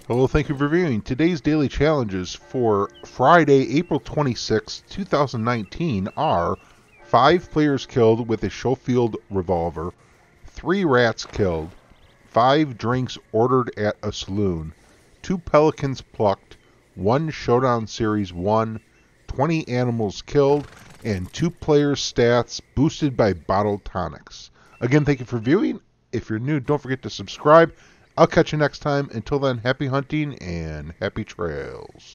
Hello, thank you for viewing. Today's daily challenges for Friday, April 26, 2019 are 5 players killed with a Schofield revolver, 3 rats killed, 5 drinks ordered at a saloon, 2 pelicans plucked, 1 Showdown Series won, 20 animals killed, and 2 players' stats boosted by bottled tonics. Again, thank you for viewing. If you're new, don't forget to subscribe. I'll catch you next time. Until then, happy hunting and happy trails.